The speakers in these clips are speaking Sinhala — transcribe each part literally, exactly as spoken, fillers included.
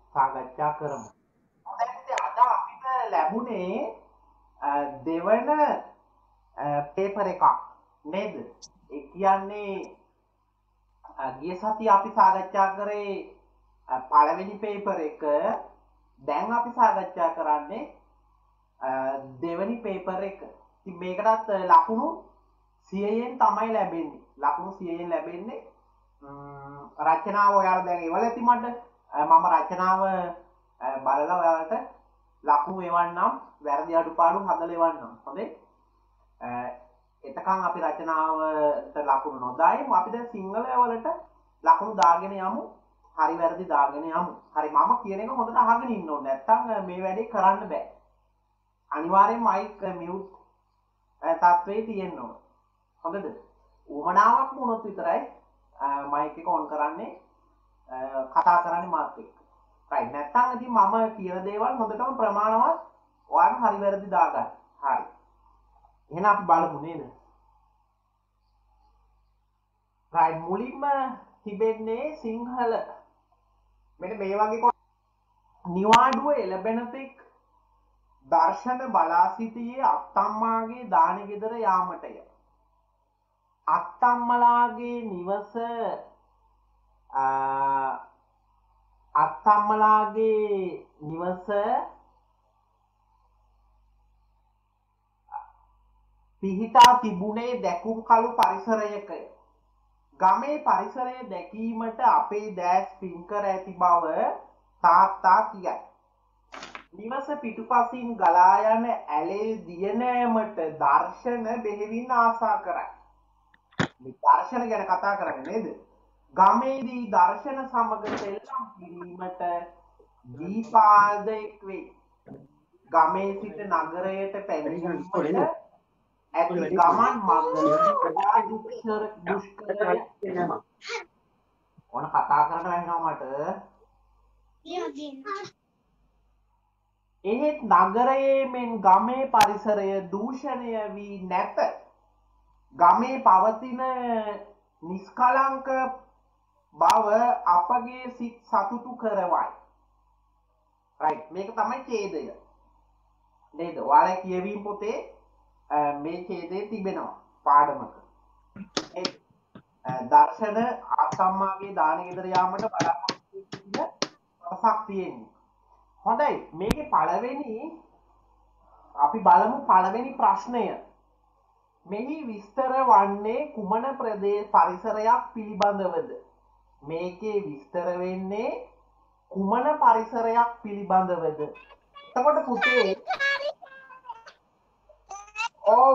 සාකච්ඡා කරමු. දැන් ඉතින් අද අපිට ලැබුණේ අ, දෙවන පේපර් එකක් නේද? ඒ කියන්නේ අ, ගිය සතිය අපි සාකච්ඡා කරේ අ, පළවෙනි පේපර් එක. දැන් අපි සාකච්ඡා කරන්නේ අ, දෙවනි පේපර් එක. ඉතින් මේකටත් අ, ලකුණු සියයෙන් තමයි ලැබෙන්නේ. ලකුණු සියයෙන් ලැබෙන්නේ. ම්ම්, රචනාව ඔයාලා දැන් එවල ඇති මට. අ, මම රචනාව අ, බලලා ඔයාලට ලකුණු එවන්නම්. වැරදි අඩුපාඩු හදලා එවන්නම්. හොඳේ? අ, එතකන් අපි රචනාවට ලකුණු නොදායමු. අපි දැන් සිංහල වලට ලකුණු දාගෙන යමු. හරි වැරදි දාගෙන යමු. හරි මම කියන එක හොඳට අහගෙන ඉන්න ඕනේ. නැත්තම් මේ වැඩේ කරන්න බෑ. අනිවාර්යෙන් මයික් මියුට් තත්ත්වයේ තියෙන්න ඕන. හොඳද? උවමනාවක් වුණොත් විතරයි මයික් එක ඔන් කරන්නේ කතා කරන්නේ මාත් එක්ක. රයිට්. නැත්තම් ඉතින් මම කියන දේවල් හොඳටම ප්‍රමාණවත් ඔයාලා හරි වැරදි දාගන්න. හරි. එහෙනම් අපි බලමු නේද? රයිට්. මුලින්ම තිබෙන්නේ සිංහල. මෙන්න මේ වගේ කොට නිවාඩුව එළබෙන තෙක් දර්ශන බලා සිටියේ අත්තම්මාගේ දානි ගෙදර යාමටය. අත්තම්මලාගේ නිවස අත්තම්මලාගේ නිවස පිහිටා තිබුණේ දැකුම් කළු පරිසරයකය. ගමේ පරිසරය දැකීමට අපේ දැස් පින් කර ඇති බව තාත්තා කියයි. නිවස පිටුපසින් ගලා යන ඇලේ දියනෑමට දර්ශන බෙහෙවින් ආසා කරයි. මේ දර්ශන ගැන කතා කරන්නේ නේද? ගමේදී දර්ශන සමග සෙල්ලම් කිරීමට දීපාද එක් වේ. ගමේ සිට නගරයට පැමිණීමට ඇති ගමන් මඟ දුෂ්කර දුෂ්කරය ඕන කතා කරන්න වෙනවා මට. එහෙත් නගරයේ මෙන් ගමේ පරිසරය දූෂණය වී නැත. ගමේ පවතින නිස්කලංක බව අපගේ සිත් සතුටු කරවයි. රයිට්. මේක තමයි ඡේදය. නේද? ඔයාලා කියවීම පොතේ මේ ඡේදයේ තිබෙනවා පාඩමක. ඒ දර්ශන අත්තම්මාගේ දාන ගෙදර යාමට බලාපොරොත්තු වෙන කොටසක් තියෙන්නේ. හොඳයි. මේකේ පළවෙනි අපි බලමු පළවෙනි ප්‍රශ්නය. මෙහි විස්තර වන්නේ කුමන ප්‍රදේශ පරිසරයක් පිළිබඳවද? මේකේ විස්තර වෙන්නේ කුමන පරිසරයක් පිළිබඳවද? එතකොට පුතේ ඔව්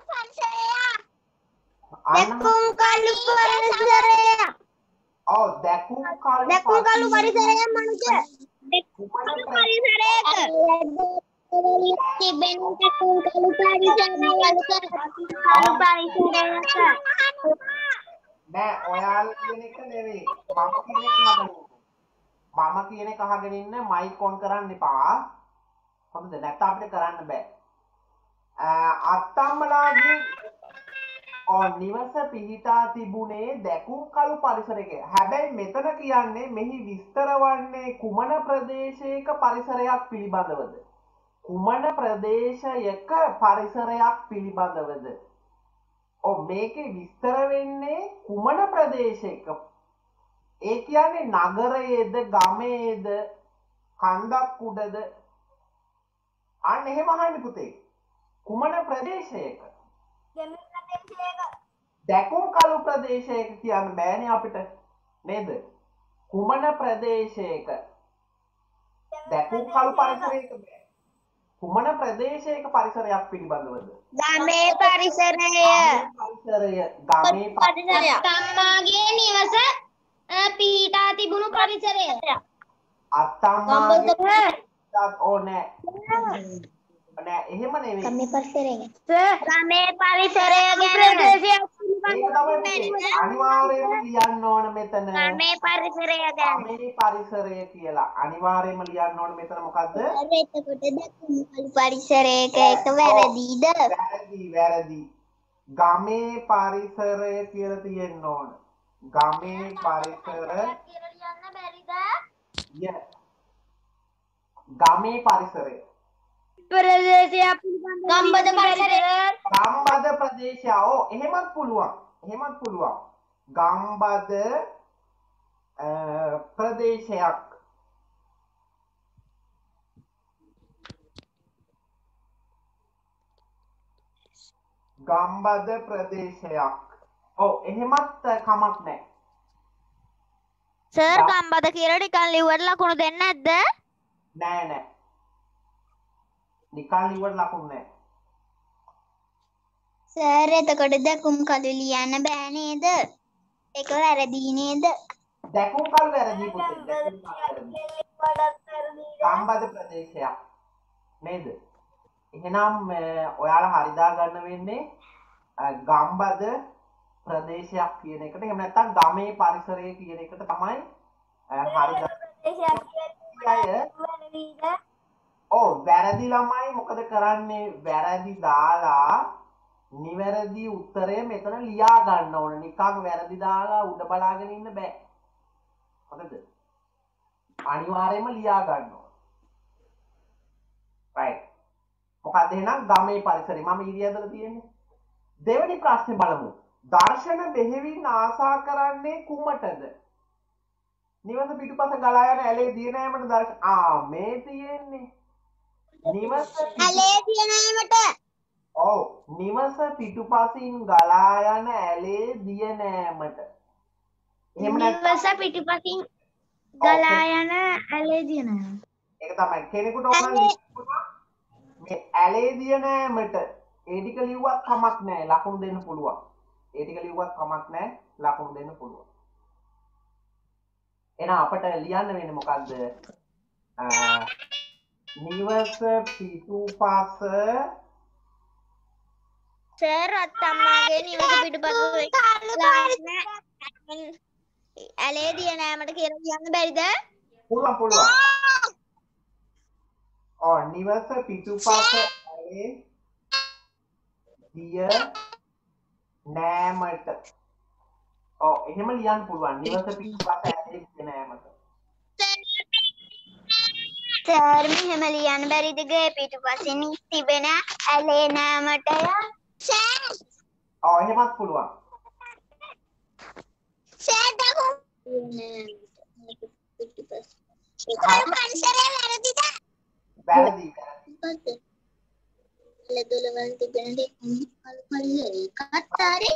දැකුම් කළු පරිසරය. ඔව් දැකුම් කළු දැකුම් කළු පරිසරය මනුෂ්‍ය. දැකුම් කළු පරිසරයක තිබෙන දැකුම් කළු පරිසරයක කළු පරිසරයක නෑ ඔයාලා කියන එක නෙවෙයි මම කියන එක අහගෙන මම කියන එක අහගෙන ඉන්න මයික් ඔන් කරන්න එපා. හොඳද? නැත්නම් අපිට කරන්න බෑ. අත්තම්මලාගේ ඔව් නිවස පිහිටා තිබුණේ දැකුම් කළු පරිසරයක. හැබැයි මෙතන කියන්නේ මෙහි විස්තර වන්නේ කුමන ප්‍රදේශයක පරිසරයක් පිළිබඳවද? කුමන ප්‍රදේශයක පරිසරයක් පිළිබඳවද? ඔව් මේකේ විස්තර වෙන්නේ කුමන ප්‍රදේශයක? ඒ කියන්නේ නගරයේද ගමේද කන්දක් උඩද? අන්න එහෙම අහන්නේ පුතේ. කුමන ප්‍රදේශයක? දැකුම් කළු ප්‍රදේශයක කියන්න බෑනේ අපිට නේද? කුමන ප්‍රදේශයක? දැකුම් කළු පරිසරයක බෑ. කුමන ප්‍රදේශයක පරිසරයක් පිළිබඳවද? ගමේ පරිසරය. පරිසරය ගමේ පරිසරය. අත්තම්මාගේ නිවස පිහිටා තිබුණු පරිසරය. අත්තම්මාගේ ඕනේ නෑ එහෙම නෙවෙයි. ගමේ පරිසරය. ගමේ පරිසරය ගැන අනිවාර්යයෙන්ම ලියන්න ඕන මෙතන. ගමේ පරිසරය ගැන. ගමේ පරිසරය කියලා අනිවාර්යයෙන්ම ලියන්න ඕන මෙතන මොකද්ද? එතකොට දැකුම් කළු පරිසරයක එක වැරදිද? වැරදි වැරදි. ගමේ පරිසරය කියලා තියෙන්න ඕන. ගමේ පරිසර කියලා ලියන්න බැරිද? ය ගමේ පරිසරය. ප්‍රදේශයක් ගම්බද පරිසරය. ගම්බද ප්‍රදේශය. ඕ එහෙමත් පුළුවන්. එහෙමත් පුළුවන්. ගම්බද ප්‍රදේශයක්. ගම්බද ප්‍රදේශයක්. ඔව් එහෙමත් කමක් නැහැ. සර් ගම්බද කියලා නිකන් ලිව්වට ලකුණු දෙන්නේ නැද්ද? නෑ නෑ. නිකන් ලිව්වට ලකුණු නෑ. සර් එතකොට දැකුම් කළු ලියන්න බෑ නේද? ඒක වැරදි නේද? දැකුම් කළු වැරදි පුතේ. දැකුම් කළු වැරදි. ගම්බද ප්‍රදේශයක් නේද? එහෙනම් ඔයාලා හරි දා ගන්න වෙන්නේ ගම්බද ප්‍රදේශයක් කියන එකට. එහෙම නැත්නම් ගමේ පරිසරය කියන එකට තමයි හරි දා. ඔව් වැරදි ළමයි මොකද කරන්නේ? වැරදි දාලා නිවැරදි උත්තරය මෙතන ලියා ගන්න ඕන. නිකන් වැරදි දාලා උඩ බලාගෙන ඉන්න බෑ. හරිද? අනිවාර්යයෙන්ම ලියා ගන්න ඕන. right. මොකද එහෙනම් ගමේ පරිසරය මම ඊරිය ඇදලා තියෙන්නේ. දෙවෙනි ප්‍රශ්නේ බලමු. දර්ශන බෙහෙවින් ආසා කරන්නේ කුමටද? නිවස පිටුපස ගලා යන ඇලේ දිය නෑමට දර්ශන ආ මේ තියෙන්නේ. නිවස ඇලේ දිය නෑමට. ඔව් නිවස පිටුපසින් ගලා යන ඇලේ දිය නෑමට. එහෙම නැත්නම් නිවස පිටුපසින් ගලා යන ඇලේ දිය නෑමට. ඒක තමයි කෙනෙකුට ඕන මේ ඇලේ දිය නෑමට ඒ ටික ලිව්වත් කමක් නෑ ලකුණු දෙන්න පුළුවන්. ඒ ටික ලිව්වත් කමක් නෑ ලකුණු දෙන්න පුළුවන්. එහෙනම් අපිට ලියන්න වෙන්නේ මොකද්ද? නිවස පිටුපස සර් අත්තම්මාගේ නිවස පිටුපස ඇලේ දිය නෑමට කියලා කියන්න බැරිද? පුළුවන් පුළුවන්. ඔව් නිවස පිටුපස ඇලේ දිය නෑමට. ඔව් එහෙම ලියන්න පුළුවන්. නිවස පිටුපස ඇලේ දිය නෑමට. සර් මෙහෙම ලියන්න බැරිද? ගේ පිටුපසින් තිබෙන ඇලේ නෑමටය. සර් ඔව් එහෙමත් පුළුවන්. සර් දකෝ පිටුපස ඒක පරිසරය වැරදිද? වැරදි වැරදි. ලෙදොලවල් තිබෙන දෙක පරිසරය කතරේ.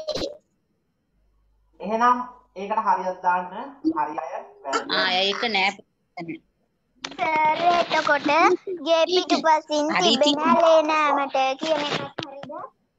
එහෙනම් ඒකට හරියට දාන්න. හරි අය වැරදි. ආ ඒක නෑ. සර් එතකොට ගේ පිටුපසින් තිබෙන ඇලේ නෑමට කියන එකත් හරිද?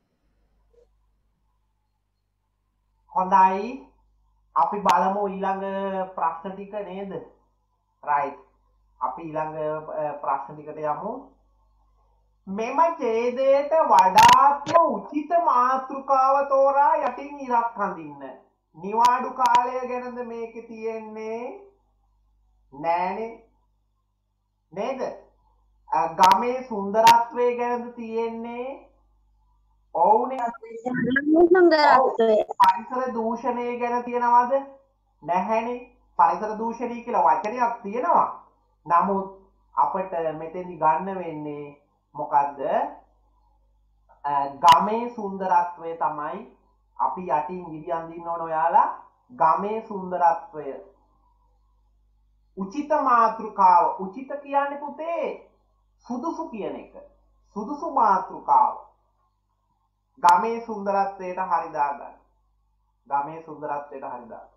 හොඳයි. අපි බලමු ඊළඟ ප්‍රශ්න ටික නේද? right. අපි ඊළඟ ප්‍රශ්න ටිකට යමු. මෙම ඡේදයට වඩාත්ම උචිත මාතෘකාව තෝරා යටින් ඉරක් හඳින්න. නිවාඩු කාලය ගැනද මේකේ තියෙන්නේ? නෑනේ. නේද? ගමේ සුන්දරත්වය ගැනද තියෙන්නේ? ඔව්නේ. සුන්දරත්වය. පරිසර දූෂණය ගැන තියෙනවද? නැහැනේ. පරිසර දූෂණය කියලා වචනයක් තියෙනවා. නමුත් අපිට මෙතෙන්දි ගන්න වෙන්නේ මොකද්ද? ගමේ සුන්දරත්වය තමයි අපි යටින් ඉරි අඳින්න ඕන ඔයාලා. ගමේ සුන්දරත්වය. උචිත මාතෘකාව. උචිත කියන්නේ පුතේ සුදුසු කියන එක. සුදුසු මාතෘකාව. ගමේ සුන්දරත්වයට හරි දාගන්න. ගමේ සුන්දරත්වයට හරි දාගන්න.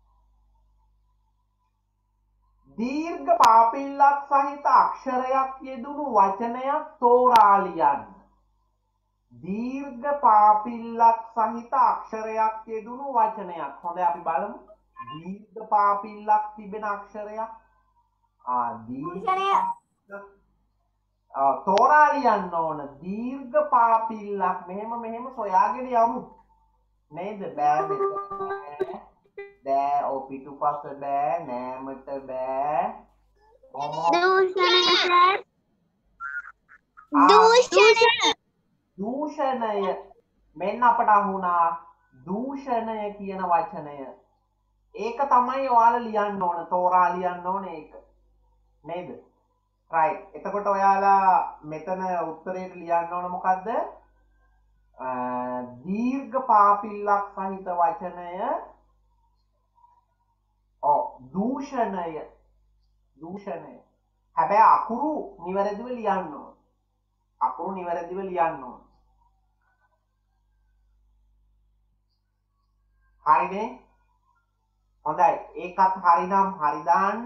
දීර්ඝ පාපිල්ලක් සහිත අක්ෂරයක් යෙදුණු වචනයක් තෝරා ලියන්න. දීර්ඝ පාපිල්ලක් සහිත අක්ෂරයක් යෙදුණු වචනයක්. හොඳයි අපි බලමු. දීර්ඝ පාපිල්ලක් තිබෙන අක්ෂරයක්. ආ දීර්ඝ තෝරා ලියන්න ඕන. දීර්ඝ පාපිල්ලක් මෙහෙම මෙහෙම සොයාගෙන යමු. නේද? බෑ මෙතන. බෑ ඔ පිටුපස බෑ නෑමට බෑ. දූෂණය සර්. දූෂණය. දූෂණය. මෙන්න අපට අහුණා දූෂණය කියන වචනය. ඒක තමයි ඔයාලා ලියන්න ඕන. තෝරා ලියන්න ඕන ඒක. නේද? right එතකොට ඔයාලා මෙතන උත්තරේට ලියන්න ඕන මොකද්ද දීර්ඝ පාපිල්ලක් සහිත වචනය ඔව් දූෂණය දූෂණය හැබැයි අකුරු නිවැරදිව ලියන්න ඕන අකුරු නිවැරදිව ලියන්න ඕන හරිනේ හොඳයි ඒකත් හරිනම් හරි දාන්න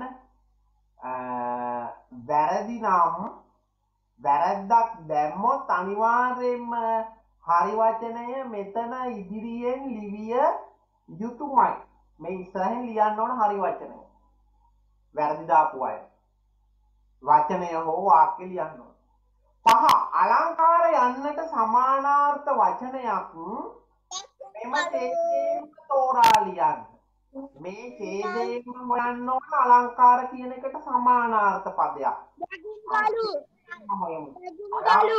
වැරදි නම් වැරද්දක් දැම්මොත් අනිවාර්යයෙන්ම හරි වචනය මෙතන ඉදිරියෙන් ලිවිය යුතුයමයි මේ ඉස්සරහින් ලියන්න ඕන හරි වචනය වැරදි දාපු අය වචනය හෝ වාක්‍ය ලියන්න ඕන පහ අලංකාර යන්නට සමානාර්ථ වචනයක් මෙම තේජේම තෝරා ලියන්න මේ ඡේදයෙන් හොයන්න ඕන අලංකාර කියන එකට සමානාර්ථ පදයක්. කලු. කලු.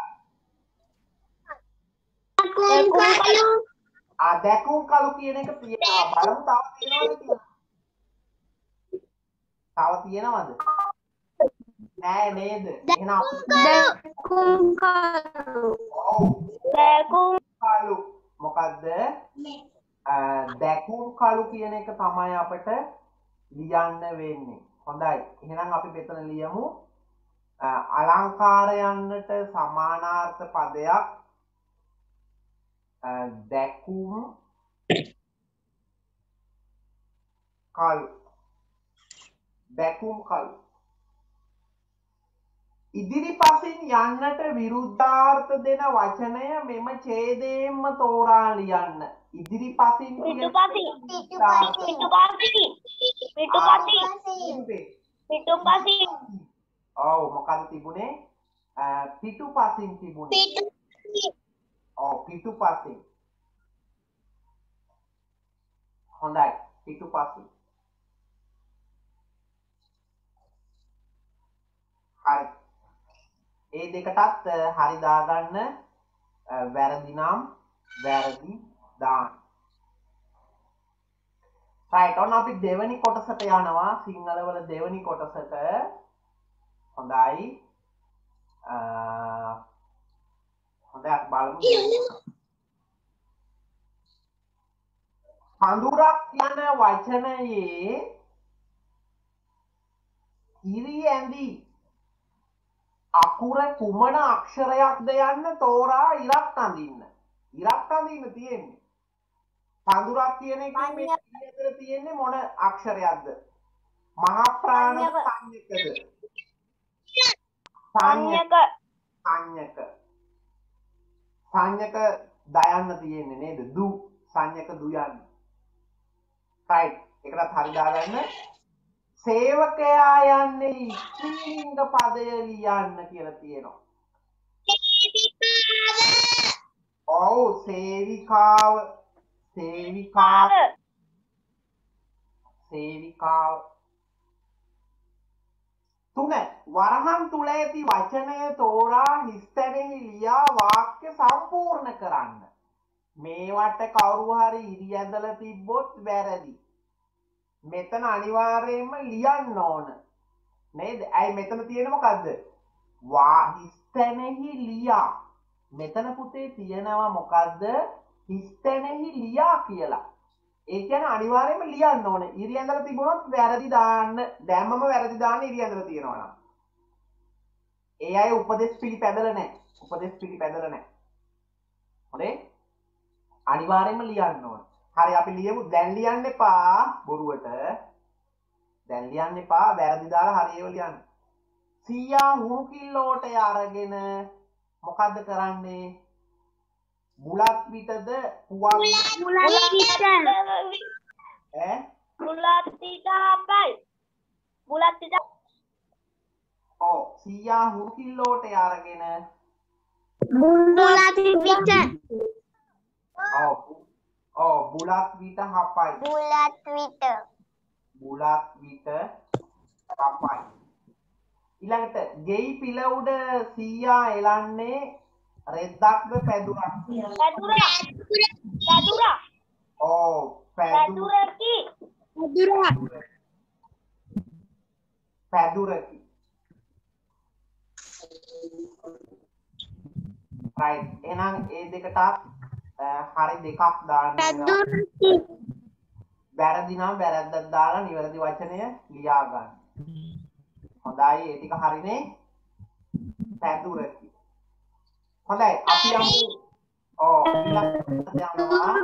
කලු. ආ දැකුම් කලු කියන එක තියෙනවා. බලමු තව තියෙනවද කියලා. තව තියෙනවද? නෑ නේද? එහෙනම් දැකුම් කලු. ඔව්. දැකුම් කලු. මොකද්ද? දැකුම් කලු කියන එක තමයි අපිට ලියන්න වෙන්නේ. හොඳයි. එහෙනම් අපි මෙතන ලියමු අලංකාර යන්නට සමානාර්ථ පදයක් දැකුම් කලු. දැකුම් කලු. ඉදිරිපසින් යන්නට විරුද්ධාර්ථ දෙන වචනය මෙම ඡේදයෙන්ම තෝරා ලියන්න. ඉදිරිපසින් පිටුපසින් පිටුපසින් පිටුපසින් පිටුපසින් ඔව් මොකද තිබුණේ පිටුපසින් තිබුණේ ඔව් පිටුපසින් හොඳයි පිටුපසින් හරි ඒ දෙකටත් හරි දාගන්න වැරදි නම් වැරදි දාන්න right ඔන්න අපි දෙවෙනි කොටසට යනවා සිංහල වල දෙවෙනි කොටසට හොඳයි අ හොඳයි අපි බලමු පඳුරක් යන වචනයේ ඉරි ඇඳි අකුර කුමන අක්ෂරයක්ද යන්න තෝරා ඉරක් අඳින්න ඉරක් අඳින්න තියෙන්නේ පඳුරක් කියන එකේ මේ ඉරතර තියෙන්නේ මොන අක්ෂරයක්ද මහා ප්‍රාණ සංයකද සංයක සංයක සංයක දයන්න තියෙන්නේ නේද දු සංයක දු යන්න right ඒකටත් හරි දාගන්න සේවකයා යන්නේ ස්ත්‍රීලිංග පදය ලියන්න කියලා තියෙනවා. ඔව් සේවිකාව සේවිකාව සේවිකාව තුන වරහන් තුල ඇති වචනය තෝරා හිස්තැනෙහි ලියා වාක්‍ය සම්පූර්ණ කරන්න. මේවට කවුරු හරි ඉරි ඇඳලා තිබ්බොත් වැරදි. මෙතන අනිවාර්යයෙන්ම ලියන්න ඕන නේද? ඇයි මෙතන තියෙන මොකද්ද? වා හිස්තැනෙහි ලියා. මෙතන පුතේ තියෙනවා මොකද්ද? හිස්තැනෙහි ලියා කියලා. ඒ කියන්නේ අනිවාර්යයෙන්ම ලියන්න ඕන. ඉරි ඇඳලා තිබුණොත් වැරදි දාන්න. දැම්මම වැරදි දාන්න ඉරි ඇඳලා තියෙනවා නම්. ඒ අය උපදේශ පිළිපැදලා නැහැ. උපදේශ පිළිපැදලා නැහැ. හොඳේ? අනිවාර්යයෙන්ම ලියන්න ඕන. හරි අපි ලියමු දැන් ලියන්න එපා බොරුවට දැන් ලියන්න එපා වැරදි දාලා හරි ඒව ලියන්න සීයා හුරු කිල්ලෝට අරගෙන මොකද්ද කරන්නේ බුලත් පිටද පුවක් බුලත් පිට ඈ බුලත් පිට අපයි බුලත් පිට ඔව් සීයා හුරු කිල්ලෝට අරගෙන බුලත් පිට ඔව් Oh, bulat vita hapai. Bulat විට. Bulat vita hapai. ඊළඟට ගෙයි පිළ උඩ සීයා එලන්නේ රෙද්දක්ද පැදුරක්? පැදුරක්. පැදුරක්. ඔව් පැදුරකි. පැදුරක්. පැදුරකි. right එහෙනම් ඒ දෙකටත් හරි දෙකක් දාන්න වෙනවා පැදුරටි. වැරදි නම් වැරද්දක් දාලා නිවැරදි වචනය ලියා ගන්න හොඳයි ඒ ටික හරිනේ පැදුරටි හොඳයි අපි යමු ඔව් ඊළඟට යනවා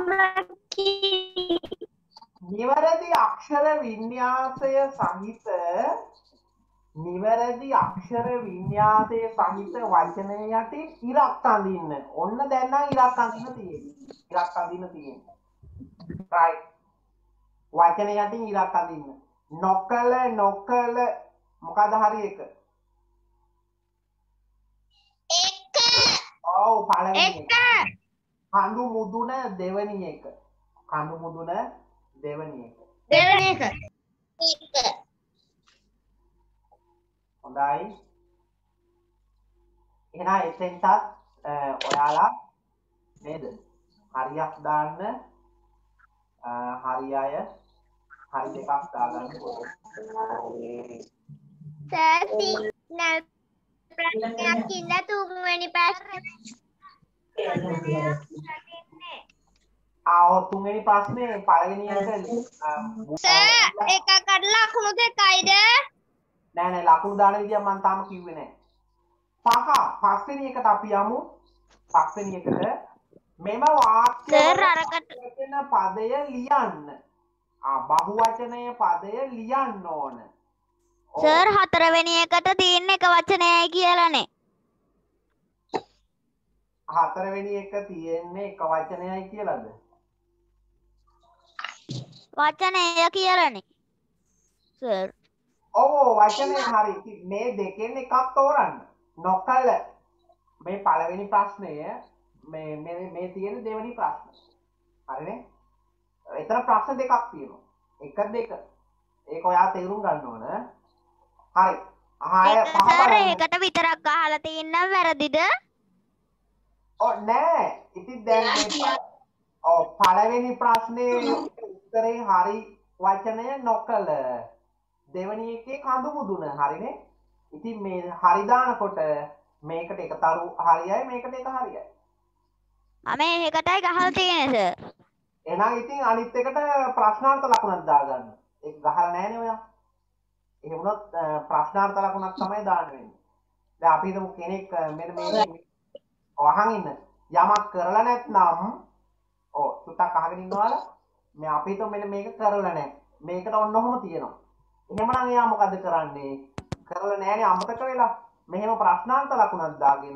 නිවැරදි අක්ෂර වින්‍යාසය සහිත නිවැරදි අක්ෂර වින්‍යාසය සහිත වචනය යටින් ඉරක් අඳින්න. ඔන්න දැන් නම් ඉරක් අඳින්න තියෙන්නේ. ඉරක් අඳින්න තියෙන්නේ. right. වචනය යටින් ඉරක් අඳින්න. නොකල නොකල මොකද හරි එක? එක. ඔව් පළවෙනි එක. එක. කඳු මුදුන දෙවෙනි එක. කඳු මුදුන දෙවෙනි එක. දෙවෙනි එක. එක. හොඳයි එහෙනම් එතෙන්ටත් ඔයාලා නේද හරියක් දාන්න හරි අය හරි දෙකක් දාගන්න සෑසි නල් ප්‍රශ්නයක් ඉන්න තුන්වෙනි ප්‍රශ්නේ ආ තුන්වෙනි ප්‍රශ්නේ පළවෙනි එක සර් එකකට ලකුණු දෙකයිද නෑ නෑ ලකුණු දාන විදිය මම තාම කිව්වේ නෑ. පහ පස්වෙනි එකට අපි යමු. පස්වෙනි එකට මෙම වාක්‍ය සර් අරකට වචන පදය ලියන්න. ආ බහුවචනය පදය ලියන්න ඕන. සර් හතරවෙනි එකට තියෙන එක වචනයයි කියලානේ. හතරවෙනි එක තියෙන්නේ එක වචනයයි කියලාද? වචනය කියලානේ. සර් ඔව් වචනේ හරි. මේ දෙකෙන් එකක් තෝරන්න. නොකල මේ පළවෙනි ප්‍රශ්නය මේ මේ මේ තියෙන දෙවෙනි ප්‍රශ්න. හරිනේ? එතන ප්‍රශ්න දෙකක් තියෙනවා. එක දෙක. ඒක ඔයා තේරුම් ගන්න ඕන. හරි. ආය පහ සර් බලන්න. ඒකට විතරක් අහලා තියෙනම් වැරදිද? ඔව් නෑ. ඉතින් දැන් මේ ඔව් පළවෙනි ප්‍රශ්නේ උත්තරේ හරි වචනය නොකල. දෙවෙනි එකේ කඳු මුදුන හරිනේ. ඉතින් මේ හරි දානකොට මේකට එකතරු හරියයි මේකට එක හරියයි. මම ඒකටයි ගහලා තියෙන්නේ සර්. එහෙනම් ඉතින් අනිත් එකට ප්‍රශ්නාර්ථ ලකුණක් දාගන්න. ඒක ගහලා නැහැනේ ඔයා. එහෙම වුණොත් ප්‍රශ්නාර්ථ ලකුණක් තමයි දාන්න වෙන්නේ. දැන් අපි හිතමු කෙනෙක් මෙන්න මේ වහන් ඉන්න යමක් කරලා නැත්නම් ඔව් සුට්ටක් අහගෙන ඉන්නවල මේ අපි හිතමු මෙන්න මේක කරලා නැහැ. මේකට ඔන්න ඔහොම තියෙනවා. එහෙමනම් එයා මොකද කරන්නේ? කරලා නැහැනේ අමතක වෙලා. මෙහෙම ප්‍රශ්නාර්ථ ලකුණක් දාගෙන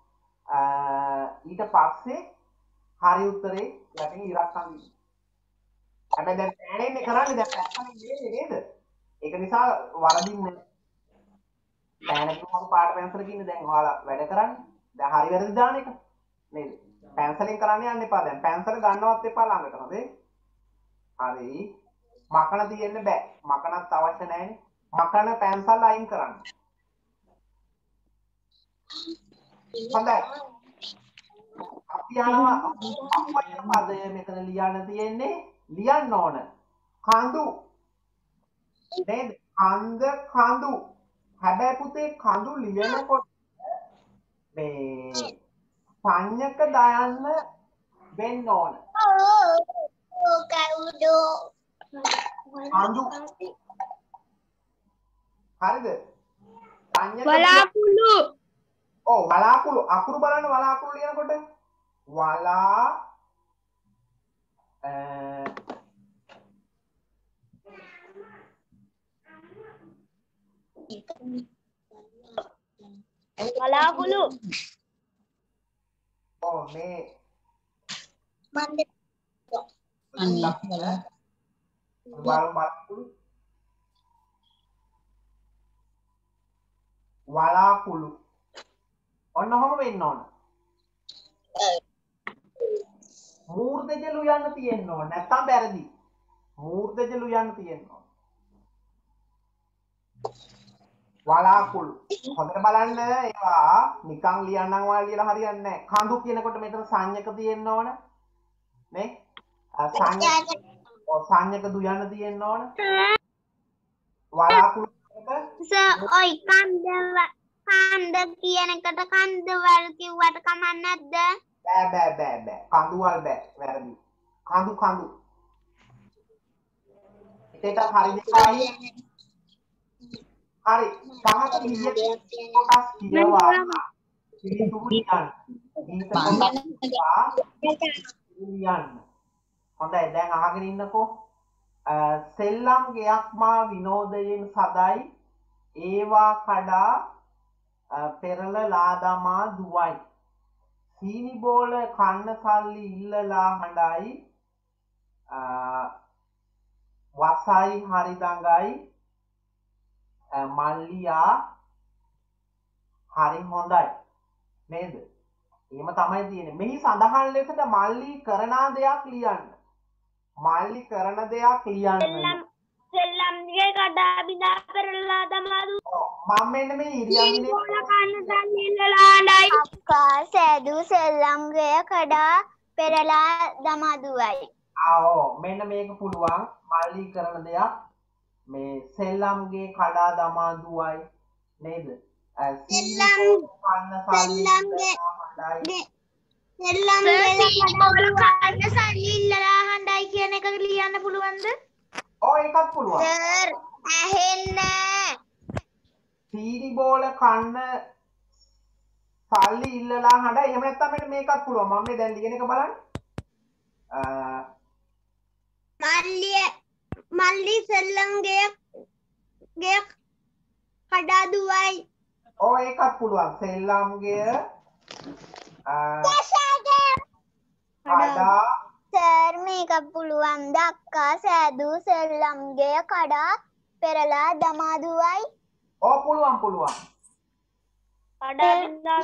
ඊට පස්සේ හරි උත්තරේ යටින් ඉරක් අඳින්න. හැබැයි දැන් පෑනෙන්නේ කරන්නේ දැන් පැත්තකින් නෙමෙයි නේද? ඒක නිසා වරදින්නේ පෑනකින් මම පාට පැන්සලකින් දැන් ඔයාලා වැඩ කරන්නේ. දැන් හරි වැරදි දාන එක නේද? පැන්සලෙන් කරන්න යන්න එපා දැන්. පැන්සල ගන්නවත් එපා ළඟට හොඳේ. හරි. මකන තියෙන්න බෑ. මකනත් අවශ්‍ය නැහැනේ. මකන පැන්සල් අයින් කරන්න. හොඳයි. අපි යනවා අපවචන පදය මෙතන ලියන්න තියෙන්නේ ලියන්න ඕන. කඳු. නේද? කන්ද කඳු. හැබැයි පුතේ කඳු ලියනකොට මේ සංඥක දායන්න වෙන්න ඕන. ඕ කවුදෝ කඳු හරිද? සංඥක වලාකුළු ඔව් වලාකුළු අකුරු බලන්න වලාකුළු ලියනකොට වලා වලාකුළු ඔව් මේ මන්ද වලාකුළු වලාකුළු ඔන්න ඔහොම වෙන්න ඕන. මූර්ධජලු යන්න තියෙන්න ඕන. නැත්තම් වැරදි. මූර්ධජලු යන්න තියෙන්න ඕන. වලාකුළු. හොඳට බලන්න ඒවා නිකන් ලියන්නම් වාලා ලියලා හරියන්නේ නැහැ. කඳු කියනකොට මෙතන සංඥක තියෙන්න ඕන. නේ? සංඥක ඔව් සංඥක දු යන්න තියෙන්න ඕන. වලාකුළු සර් ඔයි කන්ද කන්ද කියන එකට කන්දවල් කිව්වට කමක් නැද්ද? බෑ බෑ බෑ බෑ. කඳුවල් බෑ. වැරදි. කඳු කඳු. එතෙට හරි දෙකයි. හරි. පහත ලියන කොටස් කියවා පිළිතුරු ලියන්න. ගීත කොටස් ලියන්න. හොඳයි දැන් අහගෙන ඉන්නකෝ. සෙල්ලම් ගෙයක් මා විනෝදයෙන් සදයි ඒවා කඩා පෙරලලා දමා දුවයි. සීනි බෝල කන්න සල්ලි ඉල්ලලා හඬයි වසයි හරි දඟයි මල්ලියා හරි හොඳයි නේද? එහෙම තමයි තියෙන්නේ. මෙහි සඳහන් ලෙසට මල්ලි කරන දෙයක් ලියන්න. මල්ලි කරන දෙයක් ලියන්න. සෙල්ලම්ගේ කඩා බිඳා පෙරලලා දමා මම මෙන්න මේ ඉරියන්නේ අක්කා සෑදු සෙල්ලම්ගේ කඩා පෙරලා දමා දුවයි. ආවෝ මෙන්න මේක පුළුවන්. මල්ලි කරන දෙයක් මේ සෙල්ලම්ගේ කඩා දමා දුවයි නේද? සෙල්ලම් සෙල්ලම්ගේ සෙල්ලම්ගේ කඩා සල්ලි ඉල්ලලා හඬයි කියන එක ලියන්න පුළුවන්ද? ඔව් ඒකත් පුළුවන්. සර් ඇහෙන්නේ. සීනි බෝල කන්න සල්ලි ඉල්ලලා හඬයි. එහෙම නැත්නම් මෙන්න මේකත් පුළුවන්. මම මේ දැන් ලියන එක බලන්න. මල්ලිය මල්ලි සෙල්ලම්ගේ ගේ කඩා දුවයි. ඔව් ඒකත් පුළුවන්. සෙල්ලම්ගේ කඩා සර් මේක පුළුවන් ද අක්කා සෑදු සෙල්ලම්ගේ කඩා පෙරලා දමා දුවයි. ඔව් පුළුවන් පුළුවන්. කඩා බින්දා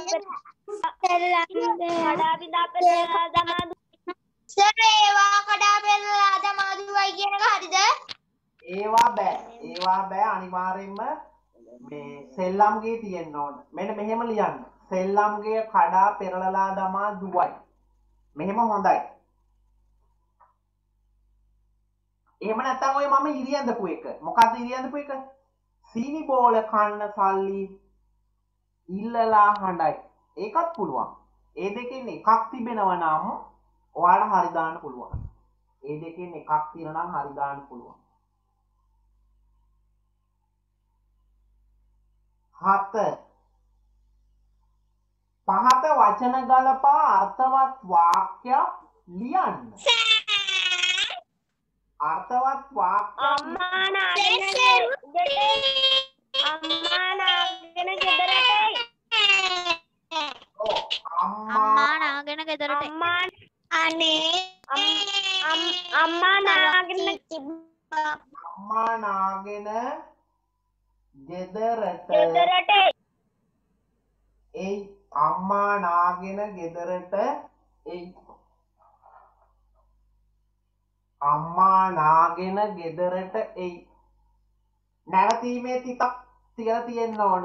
කඩා බින්දා පෙරලා දමා දුවයි. සර් ඒවා කඩා පෙරලා දමා දුවයි කියන එක හරිද? ඒවා බෑ. ඒවා බෑ අනිවාර්යෙන්ම මේ සෙල්ලම්ගේ තියෙන්න ඕන. මෙන්න මෙහෙම ලියන්න. සෙල්ලම්ගේ කඩා පෙරලලා දමා දුවයි. මෙහෙම හොඳයි. එහෙම නැත්නම් ඔය මම ඉරියන්දපු එක. මොකද්ද ඉරියන්දපු එක? සීනි බෝල කන්න සල්ලි ඉල්ලලා හඬයි. ඒකත් පුළුවන්. ඒ දෙකෙන් එකක් තිබෙනවා නම් ඔයාලා හරි දාන්න පුළුවන්. ඒ දෙකෙන් එකක් තියෙනවා නම් හරි දාන්න පුළුවන්. හත පහත වචන ගලපා අර්ථවත් වාක්‍යයක් ලියන්න. අර්ථවත් වාක්‍ය අම්මා නාගෙන අම්මා නාගෙන ගෙදරට ඔව් අම්මා නාගෙන ගෙදරට අම්මා අනේ අම්මා නාගෙන අම්මා නාගෙන ගෙදරට ගෙදරට එයි අම්මා නාගෙන ගෙදරට එයි අම්මා නාගෙන ගෙදරට එයි. නැවතීමේ තිතක් තියලා තියෙන්න ඕන.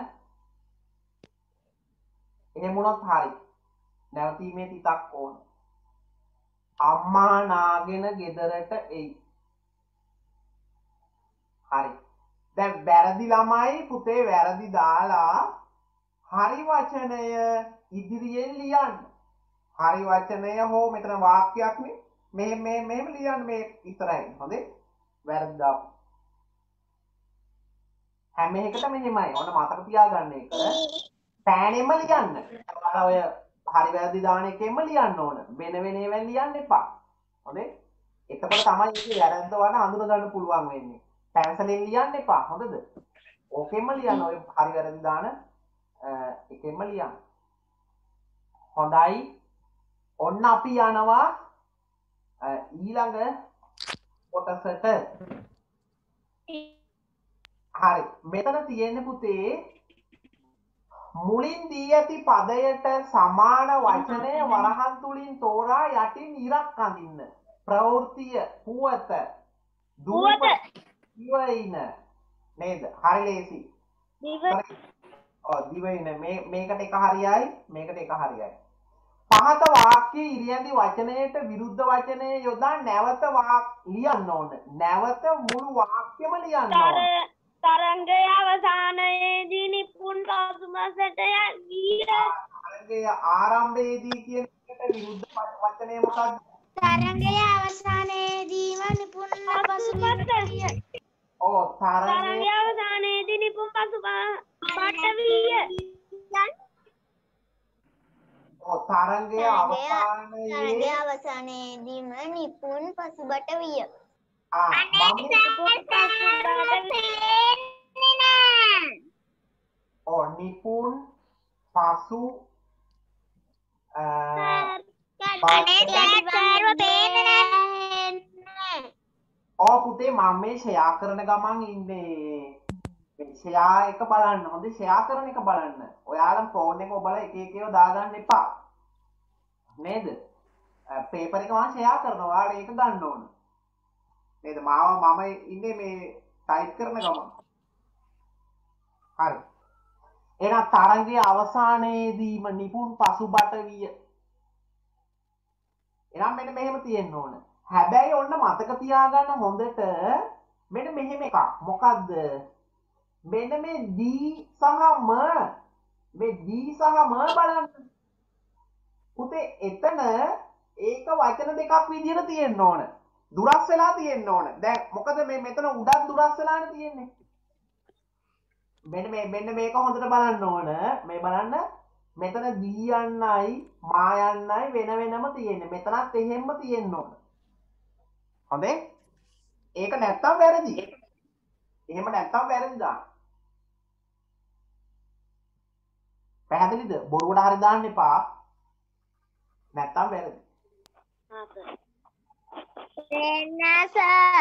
එහෙම වුණොත් හරි. නැවතීමේ තිතක් ඕන. අම්මා නාගෙන ගෙදරට එයි. හරි. දැන් වැරදි ළමයි පුතේ වැරදි දාලා හරි වචනය ඉදිරියෙන් ලියන්න. හරි වචනය හෝ මෙතන වාක්‍යයක් නේ. මෙහෙම මෙහෙම මෙහෙම ලියන්න මේ ඉතරයි. හොඳේ? වැරදි දාපු. හැම එකටම මෙහෙමයි. ඔන්න මතක තියාගන්න ඒක. පෑනෙම ලියන්න. ඔය හරි වැරදි දාන එකෙන්ම ලියන්න ඕන. වෙන වෙන ඒවා ලියන්න එපා. හොඳේ? එතකොට තමයි මේකේ වැරද්ද වඩ හඳුන ගන්න පුළුවන් වෙන්නේ. පැන්සලෙන් ලියන්න එපා. හොඳද? ඕකෙන්ම ලියන්න. ඔය හරි වැරදි දාන එකෙන්ම ලියන්න. හොඳයි. ඔන්න අපි යනවා ඊළඟ කොටසට. හරි. මෙතන තියෙන්නේ පුතේ මුලින් දී ඇති පදයට සමාන වචනය වරහන් තුලින් තෝරා යටින් ඉරක් අඳින්න. ප්‍රවෘත්තිය, පුවත, දූපත, දිවයින නේද? හරි ලේසි. ඔව් දිවයින මේ මේකට එක හරියයි, මේකට එක හරියයි. පහත වාක්‍යයේ ඉරියැඳි වචනයට විරුද්ධ වචනය යොදා නැවත ලියන්න ඕන. නැවත මුළු වාක්‍යෙම ලියන්න ඕන. තරංගය අවසානයේදී නිපුන් සාසුම නිපුම්මසටය විය. තරංගයේ ආරම්භයේදී කියන එකට විරුද්ධ වචනය මොකක්ද? තරංගයේ අවසානයේදීම නිපුන් පසුබට විය. ඔව් තරංගයේ තරංගයේ අවසානයේදී නිපුම් පසුබට විය. ඔව් තරංගයේ තරංගයේ අවසානයේ අවසානයේදීම නිපුන් පසුබට විය. ආ මම ඔව් නිපුන් පසු අ ඔව් පුතේ මම මේ ෂෙයා කරන ගමන් ඉන්නේ මේ ෂෙයා එක බලන්න. හොඳ ෂෙයා කරන එක බලන්න. ඔයාලා ෆෝන් එක ඔබලා එක එක ඒවා දාගන්න එපා. නේද? පේපර් එක මම ෂෙයා කරනවා. ඔයාලා ඒක ගන්න ඕන. නේද? මාව මම ඉන්නේ මේ ටයිප් කරන ගමන්. හරි. එහෙනම් තරංගයේ අවසානයේදීම නිපුන් පසුබට විය. එහෙනම් මෙන්න මෙහෙම තියෙන්න ඕන. හැබැයි ඔන්න මතක තියාගන්න හොඳට මෙන්න මෙහෙම එකක්. මොකද්ද? මෙන්න මේ දී සහ ම මේ දී සහ ම බලන්න. පුතේ එතන ඒක වචන දෙකක් විදිහට තියෙන්න ඕන. දුරස් වෙලා තියෙන්න ඕන. දැන් මොකද මේ මෙතන උඩක් දුරස් වෙලානේ තියෙන්නේ. මෙන්න මේ මෙන්න මේක හොඳට බලන්න ඕන. මේ බලන්න මෙතන දී යන්නයි මා යන්නයි වෙන වෙනම තියෙන්නේ. මෙතනත් එහෙම්ම තියෙන්න ඕන. හොඳේ? ඒක නැත්තම් වැරදි. එහෙම නැත්තම් වැරදි දාන්න. පැහැදිලිද? බොරුවට හරි දාන්න එපා. නැත්තම් වැරදි. වෙනස.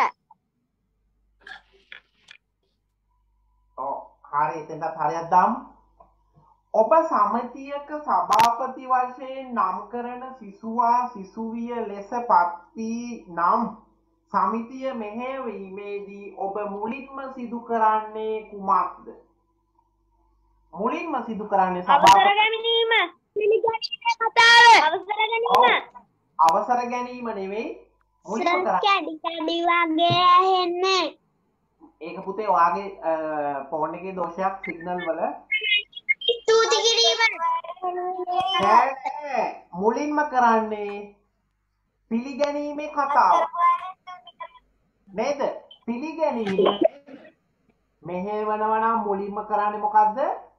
ඔව් හරි එතනට හරියට දාමු. ඔබ සමිතියක සභාපති වශයෙන් නම් කරන සිසුවා සිසුවිය ලෙස පත් වී නම් සමිතිය මෙහෙයවීමේදී ඔබ මුලින්ම සිදු කරන්නේ කුමක්ද? මුලින්ම සිදු කරන්නේ අවසර ගැනීම. පිළිගැනීමේ කතාව. අවසර ගැනීම. අවසර ගැනීම නෙවෙයි මුලින්ම කරන්නේ. කැඩි කැඩි වගේ ඇහෙන්නේ. ඒක පුතේ ඔයාගේ ෆෝන් එකේ දෝෂයක් සිග්නල් වල. ස්තුති කිරීම. නෑ මුලින්ම කරන්නේ පිළිගැනීමේ කතාව. නේද? පිළිගැනීම මෙහෙවනවා නම් මුලින්ම කරන්නේ මොකද්ද?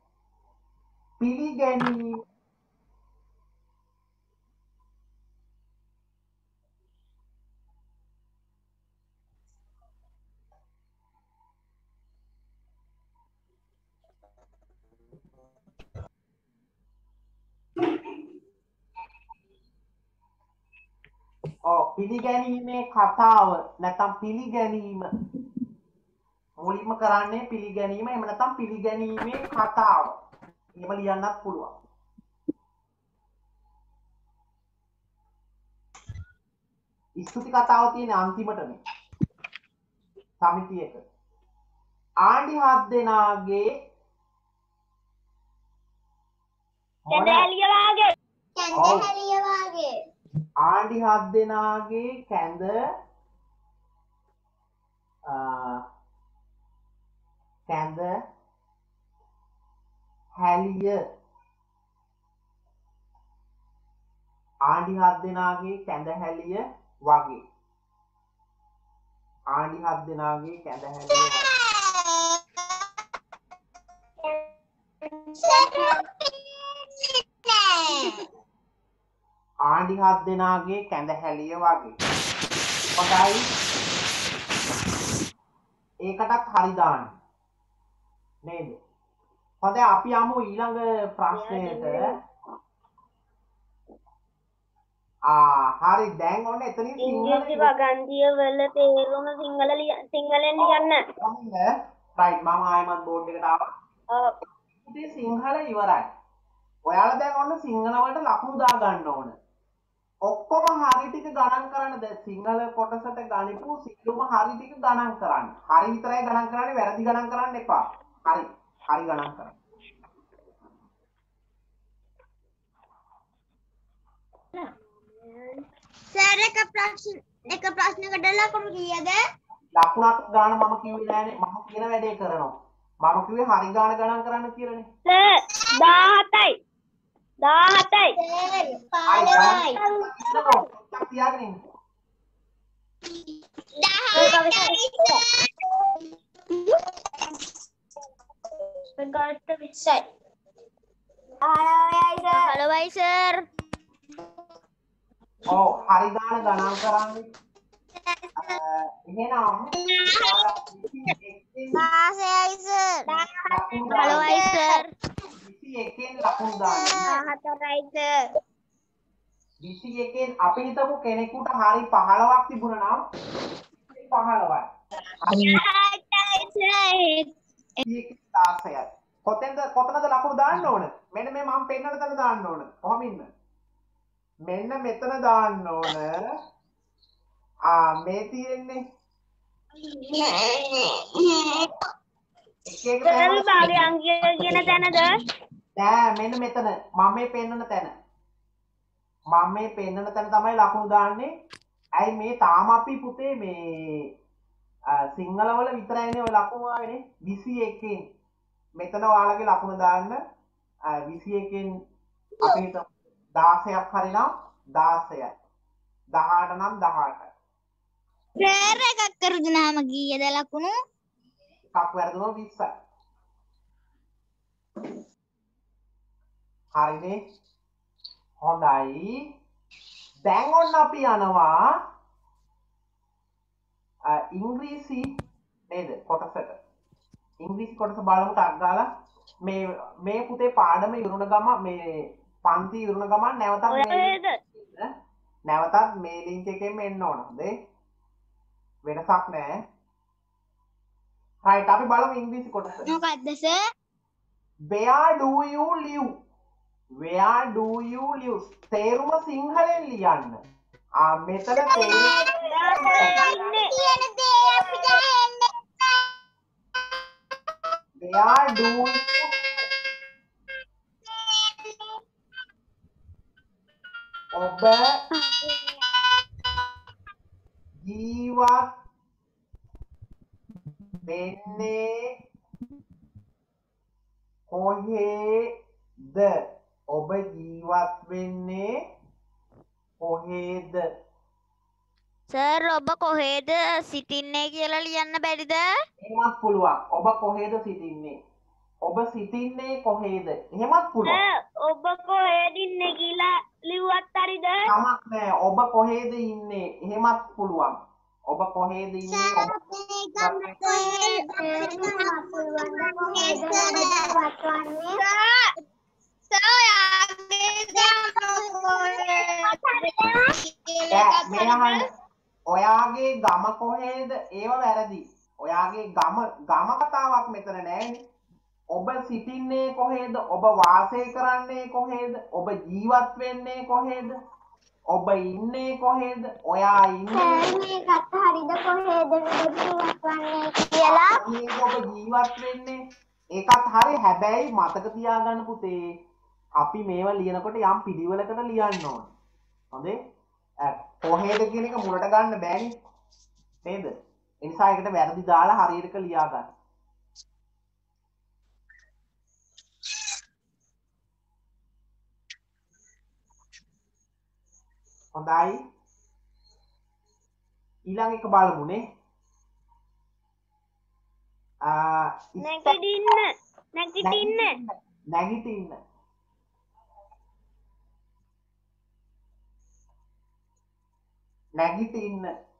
පිළිගැනීම. ඔව් පිළිගැනීමේ කතාව නැත්නම් පිළිගැනීම මුලින්ම කරන්නේ පිළිගැනීම එහෙම නැත්නම් පිළිගැනීමේ කතාව. එහෙම ලියන්නත් පුළුවන්. ස්තුති කතාව තියෙන අන්තිමටනේ. සමිතියක. ආණ්ඩි හත් දෙනාගේ කැඳැලිය වාගේ. කැඳැලිය වාගේ. ආණ්ඩි හත් දෙනාගේ කැඳ කැඳ හැලිය ආණ්ඩි හත් දෙනාගේ කැඳ හැලිය වගේ ආණ්ඩි හත් දෙනාගේ කැඳ හැලිය වගේ ආණ්ඩි හත් දෙනාගේ කැඳ හැලිය වගේ. හොඳයි. ඒකටත් හරි දාන්න. නේද? හොඳයි අපි යමු ඊළඟ ප්‍රශ්නයට. ආ හරි දැන් ඔන්න එතනින් ඉංග්‍රීසි වගන්තිය වල තේරුම සිංහල සිංහලෙන් ලියන්න. හොඳ. රයිට් මම ආයෙමත් බෝඩ් එකට ආවා. ඔව්. ඉතින් සිංහල ඉවරයි. ඔයාලා දැන් ඔන්න සිංහල වලට ලකුණු දා ගන්න ඕන. ඔක්කොම හරි ටික ගණන් කරන්න. දැන් සිංහල කොටසට ගනිපු සියලුම හරි ටික ගණන් කරන්න. හරි විතරයි ගණන් කරන්නේ වැරදි ගණන් කරන්න එපා. හරි. හරි ගණන් කරන්න. සර් එක ප්‍රශ්න එක ප්‍රශ්නකට ලකුණු කීයද? ලකුණක් ගන්න මම කිව්වේ නෑනේ. මම කියන වැඩේ කරනවා. මම කිව්වේ හරි ගාන ගණන් කරන්න කියලානේ. සර් දාහතයි. දාහතයි. හරි ගණන් පොඩ්ඩක් තියාගෙන ඉන්න. පෙන්කාර්ඩ්ට විස්සයි. හලෝයි සර්. ඔව් හරි ගාන ගණන් කරන්නේ. එහෙනම් දාසයයි සර්. හලෝයි සර්. විසි එකෙන් ලකුණු දාන්න. හතරයි සර්. විසි එකෙන් අපි හිතමු කෙනෙකුට හරි පහළොවක් තිබුණා නම් පහළොවයි. දාසයයි. කොතෙන්ද කොතනද ලකුණු දාන්න ඕන? මෙන්න මේ මම පෙන්නන තැන දාන්න ඕන. කොහොම ඉන්න? මෙන්න මෙතන දාන්න ඕන. ආ මේ තියෙන්නේ එක එක සර් භාගය අංකය කියන තැනද? නෑ මෙන්න මෙතන මම මේ පෙන්නන තැන. මම මේ පෙන්නන තැන තමයි ලකුණු දාන්නේ. ඇයි මේ තාම අපි පුතේ මේ සිංහල වල විතරයිනේ ඔය ලකුණු ආවේනේ. විසි එකෙන් මෙතන ඔයාලගේ ලකුණු දාන්න. විසි එකෙන් අපි හිතමු දාසයක් හරිනම් දාසයයි. දහඅට නම් දහඅටයි. සර් එකක් කරු දුනාම කීයද ලකුණු? එකක් වැරදුනොත් විස්සයි. හරිනේ. හොඳයි. දැන් ඔන්න අපි යනවා ඉංග්‍රීසි නේද කොටසට. ඉංග්‍රීසි කොටස බලමු ටක් ගාලා. මේ මේ පුතේ පාඩම ඉවරුණ ගම මේ පන්ති ඉවරුණ ගමන් නැවතත් මේ නැවතත් මේ ලින්ක් එකෙන්ම එන්න ඕන. හොඳේ. වෙනසක් නැහැ. right අපි බලමු ඉංග්‍රීසි කොටස. මොකක්ද sir? Where do you live? Where do you live? තේරුම සිංහලෙන් ලියන්න. ආ මෙතන තේරුම තියෙන දේ අපිට එන්නේ. Where do you ඔබ ජීවත් වෙන්නේ කොහේද? ඔබ ජීවත් වෙන්නේ කොහේද? සර් ඔබ කොහෙද සිටින්නේ කියලා ලියන්න බැරිද? එහෙමත් පුළුවන්. ඔබ කොහේද සිටින්නේ? ඔබ සිටින්නේ කොහේද? එහෙමත් පුළුවන්. සර් ඔබ කොහෙද ඉන්නේ කියලා ලිව්වත් හරිද? කමක් නැහැ. ඔබ කොහේද ඉන්නේ? එහෙමත් පුළුවන්. ඔබ කොහේද ඉන්නේ? ඔබ ඔයාගේ ගම කොහේද? ඒව වැරදි. ඔයාගේ ගම ගම කතාවක් මෙතන නෑනේ. ඔබ සිටින්නේ කොහේද? ඔබ වාසය කරන්නේ කොහේද? ඔබ ජීවත් වෙන්නේ කොහේද? ඔබ ඉන්නේ කොහේද? ඔයා ඉන්නේ මේකත් හරිද කොහෙද ජීවත් වන්නේ කියලා? කොහේද ඔබ ජීවත් වෙන්නේ? ඒකත් හරි. හැබැයි මතක තියාගන්න පුතේ අපි මේවා ලියනකොට යම් පිළිවෙලකට ලියන්න ඕන. හොඳේ? කොහේද කියන එක මුලට ගන්න බෑනේ. නේද? ඒ නිසා ඒකට වැරදි දාලා හරියට ලියා ගන්න. හොඳයි. ඊළඟ එක බලමුනේ. ආ නැගිටින්න නැගිටින්න නැගිටින්න නැගිටින්න